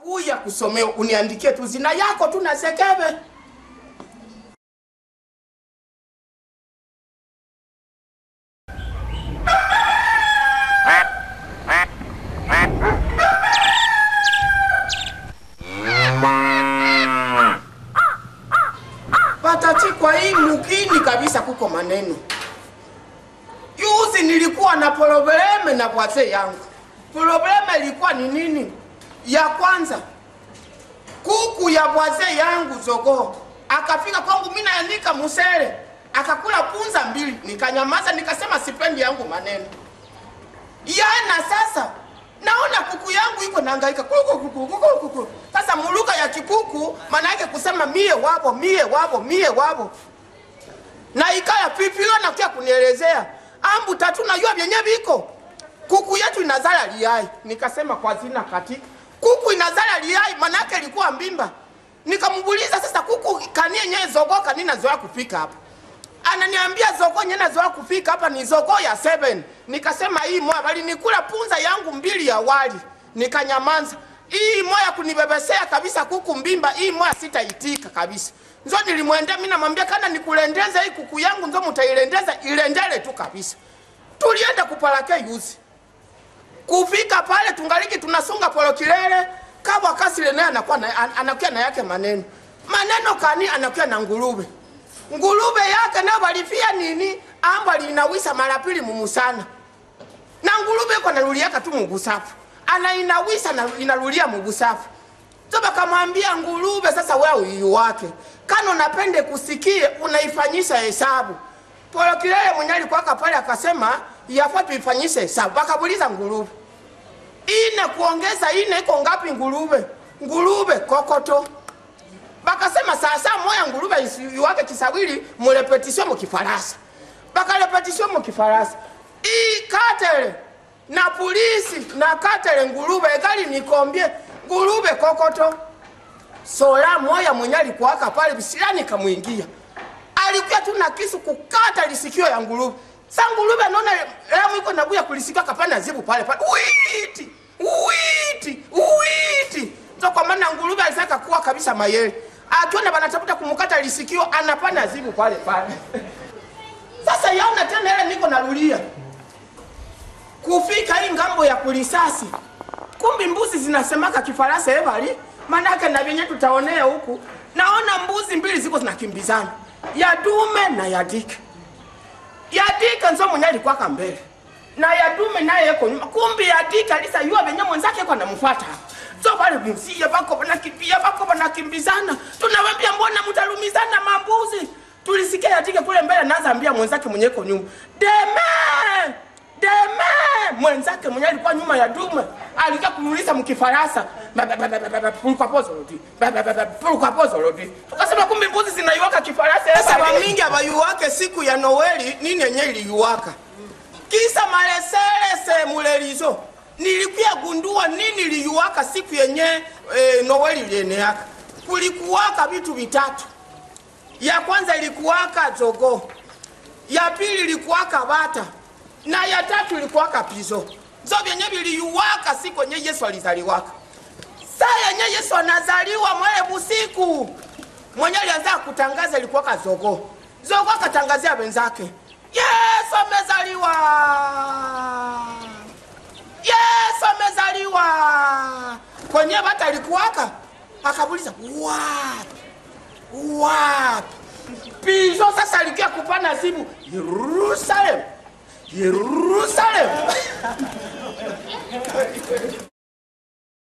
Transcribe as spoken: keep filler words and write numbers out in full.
uya kusomea uniandikie tu zina yako tu na Sekebe. Patati kwa hii mukini kabisa kuko maneno. Yuzi nilikuwa na probleme na wazee yangu. Probleme ilikuwa ni nini? Ya kwanza, kuku ya wazee yangu Zogo akafika kwangu, mimi naandika musele, akakula punza mbili, nikanyamaza nikasema sipendi yangu maneno. Yana sasa naona kuku yangu iko nahangaika kuku kuku kuku kuku. Sasa muluka ya kikuku maana yake kusema mie wapo mie wapo mie wapo. Na ikaya pipilo na kia kunielezea ambu tatu na yua vyenye viko. Kuku yetu inazala liyai. Nikasema kwa zina katika kuku inazala liyai maana yake ilikuwa mbimba. Nikamubuliza sasa kuku kanie nye Zogo kanina zoea kupika hapa. Ananiambia Zogo nyena zoea kupika hapa ni Zogo ya seven. Nikasema hii moya bali nikula punza yangu mbili ya wali. Nikanyamanza. Hii moya kunibebesea kabisa kuku mbimba, hii moya sitaitika kabisa. Nzo nilimwendea mimi namwambia kana nikulendeza hii kuku yangu nzo mutailendeza ilendele tu kabisa. Tulienda kupalake yuzi. Kufika pale tungaliki tunasunga polo kilele, kawa kasile naye anakuwa na, anakuwa na yake maneno. Maneno kani anakuwa na ngulube. Ngulube yake na walifia nini? Amba linawisa mara pili mumusana. Na ngulube kwa naluliaka tu mugusafu. Ana inawisa na inalulia mugusafu. Toba kamwambia ngulube sasa wewe uyu wake. Kano unapende kusikie unaifanyisha hesabu. Polo kilele mwenye alikuwa pale akasema yafaa tuifanyishe hesabu. Bakabuliza ngulube. Ine kuongeza ine iko ngapi ngulube? Ngulube kokoto. Bakasema sasa moya ngulube yuwake kisawili murepetisyo mukifarasa. Baka repetisyo mukifarasa. Ii katele na polisi na katele ngulube egali nikombie ngulube kokoto. Sola moya mwenye alikuwaka pale bisilani kamuingia. Alikuwa tu na kisu kukata lisikio ya ngulube. Sa ngulube naona leo iko nabuya kulisikia kapana zibu pale pale. Uiti! Uiti! Uiti! So kwa maana ngulube alisaka kuwa kabisa mayele. Akiona banatafuta kumukata lisikio anapana zibu pale pale. Sasa yaona tena ile niko narudia. Kufika hii ngambo ya kulisasi. Kumbi mbuzi zinasemaka kifarasa ebali, manake na venye tutaonea huku. Naona mbuzi mbili ziko zinakimbizana. Ya dume na ya dike. Ya dike nzo mwenye alikuwa kambele. Na ya dume naye yuko nyuma. Kumbi ya dike alisa yua venye mwenzake yuko anamfuata. So pale msia bako banakimbia bako banakimbizana. Tunawambia mbona mtalumizana mambuzi? Tulisikia ya dike kule mbele naanza ambia mwenzake mwenye yuko nyuma. Deme! Deme! Mwenzake mwenye alikuwa nyuma ya dume. Alikuwa kumuuliza mkifarasa. Pulukwa pozo rodi. Pulukwa pozo rodi. Tukasema kumbi mbuzi zinaiwaka kifarasa. Sasa wamingi abayuwake siku ya Noeli nini yenye iliyuwaka. Kisa maleselese mulelizo. Nilikuya gundua nini liyuwaka siku yenye e, Noeli ilieneyaka. Kulikuwaka vitu vitatu. Ya kwanza ilikuwaka Zogo. Ya pili ilikuwaka bata. Na ya tatu ilikuwaka pizo. Zobi yenye viliyuwaka siku yenye Yesu alizaliwaka. Saa yenye Yesu anazaliwa mwele busiku. Mwenye alianza kutangaza ilikuwaka Zogo. Zogo akatangazia wenzake. Yesu amezaliwa. Yesu amezaliwa. Kwenye bata ilikuwaka. Akabuliza wapi? Wapi? Pizo sasa alikia kupana simu. Yerusalemu. Yerusalemu.